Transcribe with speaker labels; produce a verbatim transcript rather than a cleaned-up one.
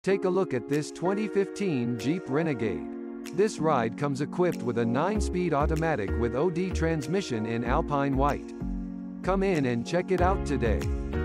Speaker 1: Take a look at this twenty fifteen Jeep Renegade. This ride comes equipped with a nine-speed automatic with O D transmission in Alpine White. Come in and check it out today.